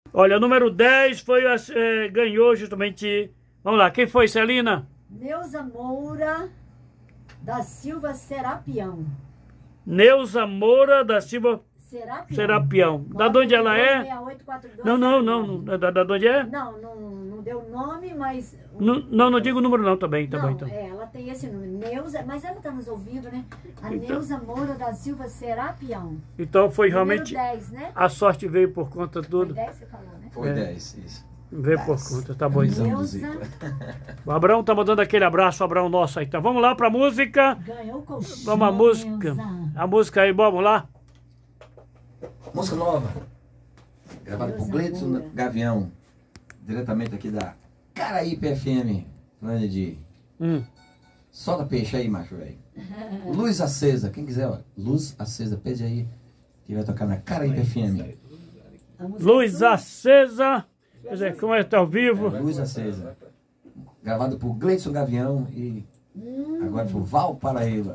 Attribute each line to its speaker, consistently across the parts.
Speaker 1: Olha, o número 10 foi, ganhou justamente... Vamos lá, quem foi, Celina?
Speaker 2: Neuza Moura da Silva Serapião.
Speaker 1: Neuza Moura da Silva Serapião. Da onde ela é?
Speaker 2: 6842.
Speaker 1: Não. Da onde é?
Speaker 2: Não deu nome, mas...
Speaker 1: Não digo o número não, também. Então.
Speaker 2: Ela tem esse nome, Neuza, mas ela está nos ouvindo, né? A Neuza Moura da Silva Serapião.
Speaker 1: Então foi realmente...
Speaker 2: Número 10, né?
Speaker 1: A sorte veio por conta de tudo.
Speaker 2: Foi 10, você falou, né?
Speaker 3: Foi 10, isso.
Speaker 1: Veio por conta, tá bom então.
Speaker 2: Neuza.
Speaker 1: O Abraão tá mandando aquele abraço, o Abraão nosso aí. Então vamos lá pra música.
Speaker 2: Ganhou o colchão,
Speaker 1: Vamos a música.
Speaker 2: Neuza.
Speaker 1: A música aí, vamos lá.
Speaker 3: Música nova. Gravada por Gleidson Gavião. Diretamente aqui da Caraípe FM. Falando de... Solta peixe aí, macho, velho. Luz Acesa. Quem quiser, ó. Luz Acesa. Pede aí. Que vai tocar na Caraípe FM.
Speaker 1: Luz Acesa. Quer dizer, como é que tá ao vivo?
Speaker 3: Luz Acesa. Gravado por Gleidson Gavião e agora por Val Paraíba.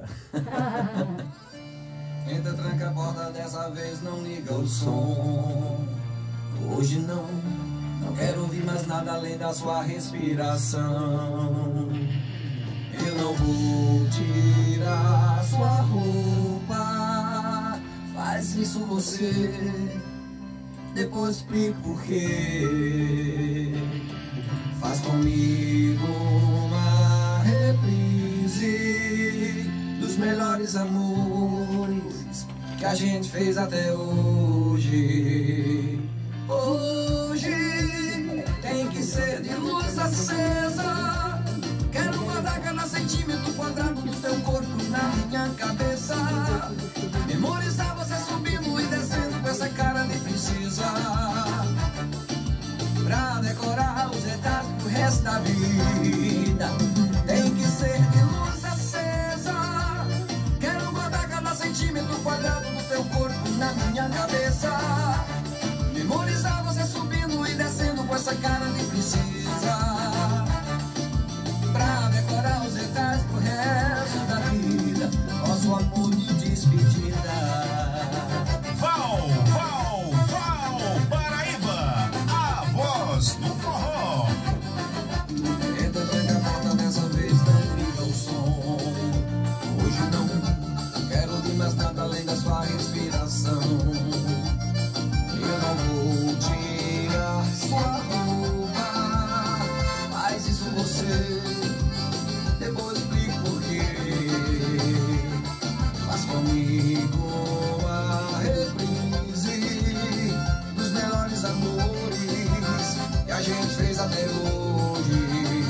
Speaker 3: Entra, tranca a porta, dessa vez não liga o som. Hoje não quero ouvir mais nada além da sua respiração. Eu não vou tirar sua roupa. Faz isso você, depois explico porquê. Faz comigo uma reprise dos melhores amores que a gente fez até hoje. Hoje tem que ser de luz acesa. Quero guardar cada centímetro quadrado do teu corpo na minha cabeça. Memorizar você subindo e descendo com essa cara de princesa. Pra decorar os detalhes pro resto da vida. Tem que ser de luz acesa. Quero guardar cada centímetro quadrado do teu corpo na minha cabeça. Memorizar você subindo e descendo com essa cara de princesa. Pra decorar os detalhes pro resto da vida. Nosso amor de despedida.
Speaker 4: Val Paraíba, a voz do forró.
Speaker 3: Entra, tranca a porta, dessa vez não liga o som. Hoje não quero ouvir mais nada além da sua respiração. Eu não vou tirar sua roupa. Faz isso você, depois explico porquê. Faz comigo a reprise dos melhores amores que a gente fez até hoje.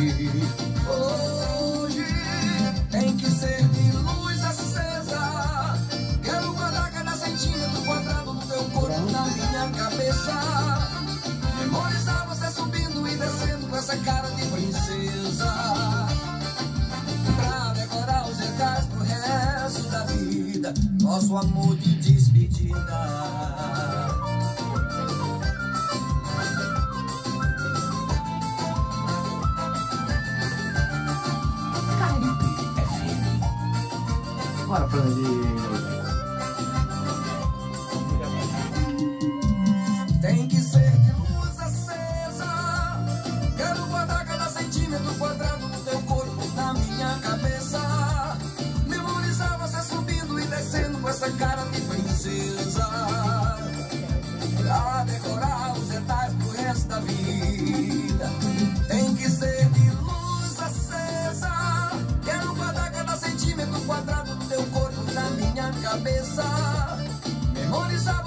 Speaker 3: Hoje tem que ser de luz acesa. Quero guardar cada centímetro quadrado do teu corpo na minha cabeça. Memorizar você subindo e descendo com essa cara de princesa. Pra decorar os detalhes pro resto da vida. Nosso amor de despedida. Bora, tem que ser de luz acesa. Quero guardar cada centímetro quadrado do teu corpo na minha cabeça. Memorizar você subindo e descendo com essa cara de princesa. Pra decorar os detalhes pro resto da vida. Tem que ser de luz acesa. Quero guardar cada centímetro quadrado do teu corpo na minha cabeça. Memorizar